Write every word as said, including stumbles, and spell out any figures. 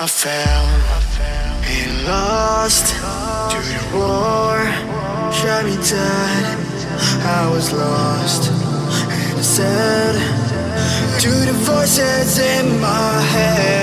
I fell and lost to the war, shot me dead. I was lost and I said to the voices in my head,